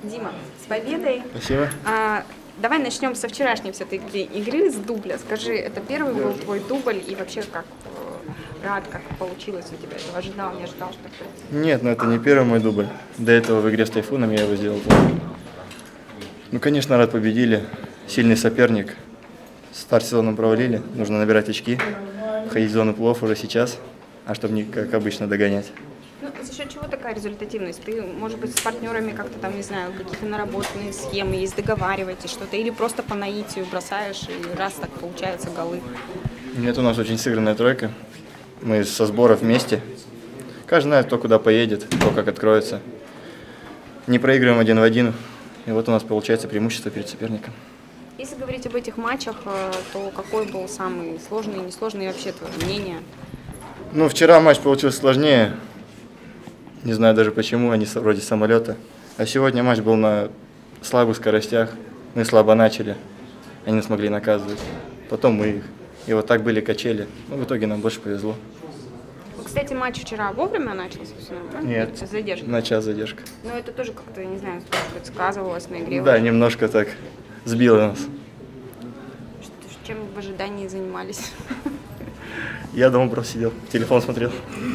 Дима, с победой! Спасибо. Давай начнем со вчерашней все-таки игры, с дубля. Скажи, это первый был твой дубль и вообще как рад, как получилось у тебя? Этого ожидал, не ожидал, что такое? Нет, но это не первый мой дубль. До этого в игре с Тайфуном я его сделал. Ну, конечно, рад, победили. Сильный соперник. Старт сезона провалили. Нужно набирать очки. Входить в зону плей-офф уже сейчас, а чтобы не, как обычно, догонять. Ну, за счет чего такая результативность? Ты, может быть, с партнерами как-то там, не знаю, какие-то наработанные схемы есть, договариваетесь что-то, или просто по наитию бросаешь, и раз так получаются голы? Нет, у нас очень сыгранная тройка. Мы со сбора вместе. Каждый знает, кто куда поедет, кто как откроется. Не проигрываем 1 в 1. И вот у нас получается преимущество перед соперником. Если говорить об этих матчах, то какой был самый сложный и несложный, и вообще твое мнение? Ну, вчера матч получился сложнее. Не знаю даже почему, они вроде самолета. А сегодня матч был на слабых скоростях. Мы слабо начали. Они нас могли наказывать. Потом мы их. И вот так были качели. Но в итоге нам больше повезло. Кстати, матч вчера вовремя начался? Нет, задержка. На час задержка. Но это тоже как-то, не знаю, сказывалось на игре? Да, немножко так сбило нас. Чем в ожидании занимались? Я дома просто сидел, телефон смотрел.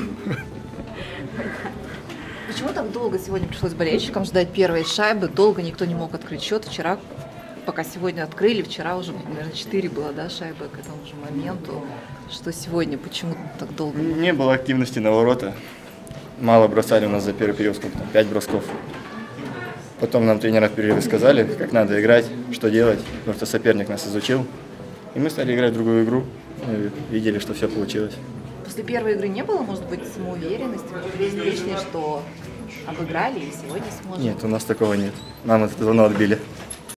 Почему так долго сегодня пришлось болельщикам ждать первой шайбы? Долго никто не мог открыть счет. Вчера, пока сегодня открыли, вчера уже, наверное, 4 было, да, шайбы к этому же моменту. Что сегодня? Почему так долго? Не было активности на ворота. Мало бросали у нас за первый период, сколько там, 5 бросков. Потом нам тренера в перерыве сказали, как надо играть, что делать, потому что соперник нас изучил. И мы стали играть в другую игру, и видели, что все получилось. После первой игры не было, может быть, самоуверенности, безупречной, что обыграли и сегодня сможем? Нет, у нас такого нет. Нам это давно отбили.